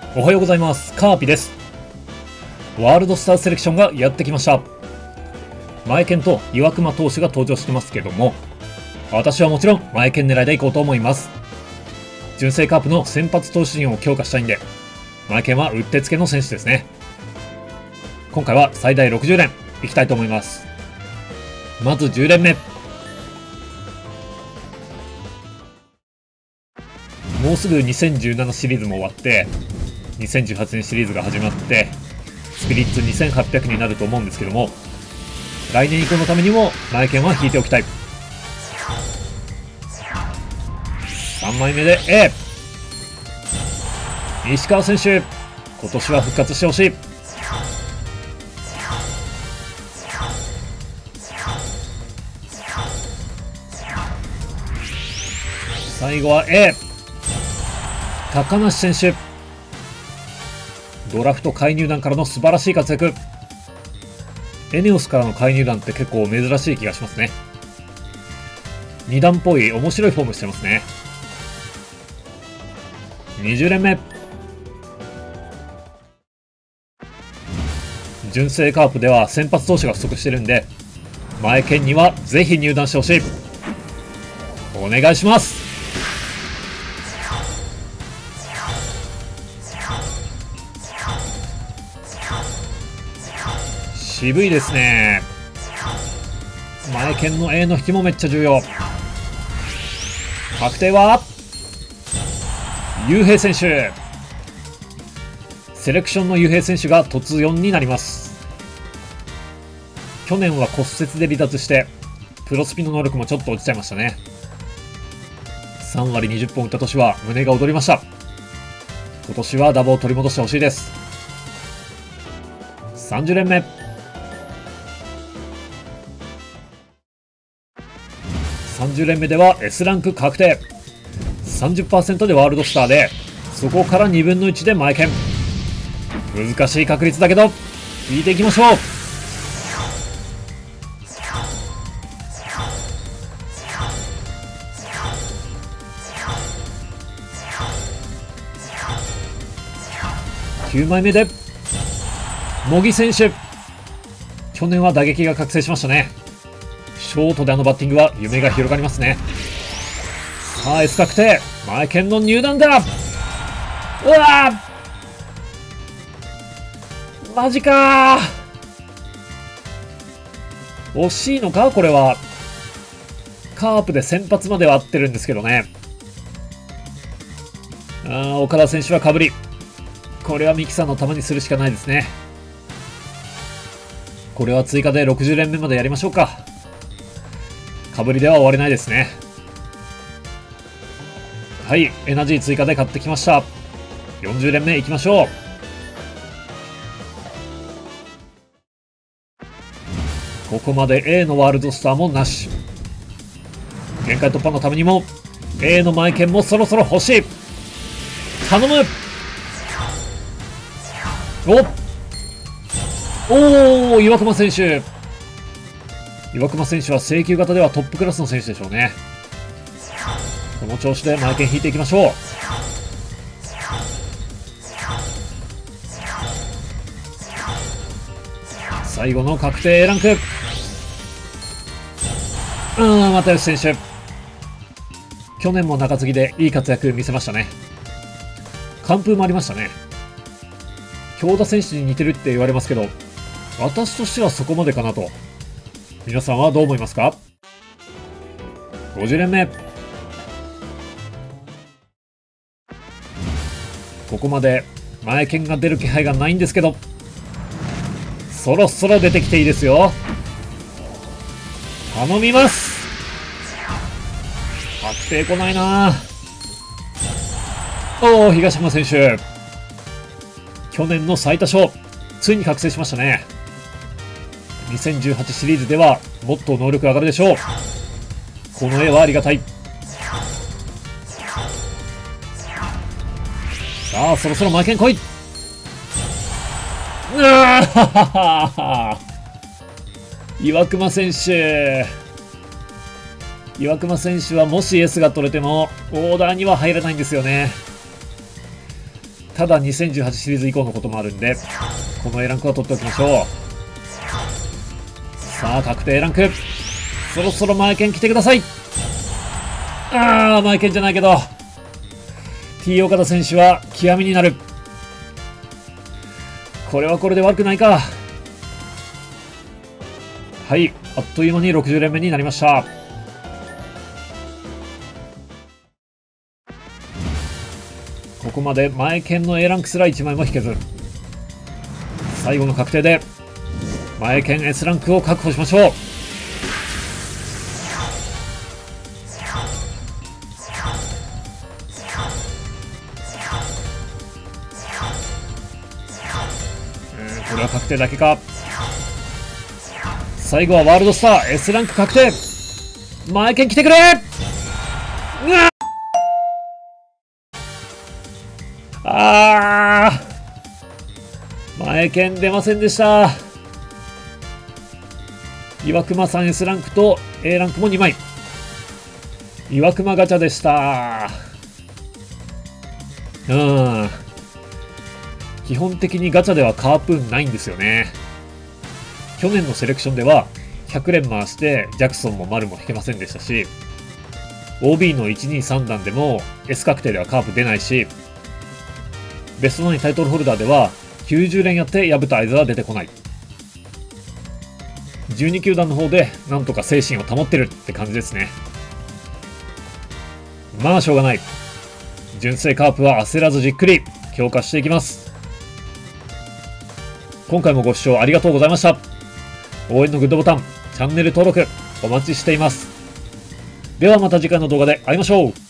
おはようございます。カーピです。ワールドスターセレクションがやってきました。マエケンと岩隈投手が登場してますけども、私はもちろんマエケン狙いでいこうと思います。純正カープの先発投手陣を強化したいんで、マエケンはうってつけの選手ですね。今回は最大60連いきたいと思います。まず10連目。もうすぐ2017シリーズも終わって、2018年シリーズが始まって、スピリッツ2800になると思うんですけども、来年以降のためにもマエケンは引いておきたい。3枚目で A。 石川選手、今年は復活してほしい。最後は A。 高梨選手、ドラフト介入団からの素晴らしい活躍。エネオスからの介入団って結構珍しい気がしますね。2段っぽい面白いフォームしてますね。20連目。純正カープでは先発投手が不足してるんで、マエケンにはぜひ入団してほしい。お願いします。渋いですね。マエケンの A の引きもめっちゃ重要。確定は雄平選手。セレクションの雄平選手が突4になります。去年は骨折で離脱してプロスピの能力もちょっと落ちちゃいましたね。3割20本打った年は胸が躍りました。今年はダボを取り戻してほしいです。30連目。30連目では S ランク確定。 30% でワールドスターで、そこから2分の1でマエケン。難しい確率だけど引いていきましょう。9枚目で茂木選手。去年は打撃が覚醒しましたね。ショートであのバッティングは夢が広がりますね。さあ S 確定、マエケンの入団だ。うわー、マジかー。惜しいのかこれは。カープで先発までは合ってるんですけどね。岡田選手はかぶり。これはミキさんの球にするしかないですね。これは追加で60連目までやりましょうか。かぶりでは終われないですね。はい、エナジー追加で買ってきました。40連目いきましょう。ここまで A のワールドスターもなし。限界突破のためにも A のマエケンもそろそろ欲しい。頼む。お、岩隈選手。岩隈選手は請求型ではトップクラスの選手でしょうね。この調子でマエケン引いていきましょう。最後の確定 A ランク。又吉選手。去年も中継ぎでいい活躍見せましたね。完封もありましたね。京田選手に似てるって言われますけど、私としてはそこまでかなと。皆さんはどう思いますか。50連目。ここまでマエケンが出る気配がないんですけど、そろそろ出てきていいですよ。頼みます。確定来ないな。東浜選手。去年の最多勝、ついに覚醒しましたね。2018シリーズではもっと能力上がるでしょう。この絵はありがたい。さあそろそろマエケン来い。岩隈選手。岩隈選手はもし S が取れてもオーダーには入らないんですよね。 ただ2018シリーズ以降のこともあるんで、この A ランクは取っておきましょう。さあ、確定 A ランク。そろそろマイケン来てください。マイケンじゃないけど、T 岡田選手は極みになる。これはこれで悪くないか。はい、あっという間に60連目になりました。ここまで前剣の A ランクすら1枚も引けず、最後の確定で前剣 S ランクを確保しましょう。これは確定だけか。最後はワールドスター S ランク確定。前剣来てくれ。前剣出ませんでした。岩隈さん S ランクと A ランクも2枚。岩隈ガチャでした。基本的にガチャではカープーンないんですよね。去年のセレクションでは100連回してジャクソンも丸も引けませんでしたし、 OB の123弾でも S 確定ではカープ出ないし、ベストナインタイトルホルダーでは90連やって薮田会津は出てこない。12球団の方でなんとか精神を保ってるって感じですね。まあしょうがない。純正カープは焦らずじっくり強化していきます。今回もご視聴ありがとうございました。応援のグッドボタン、チャンネル登録お待ちしています。ではまた次回の動画で会いましょう。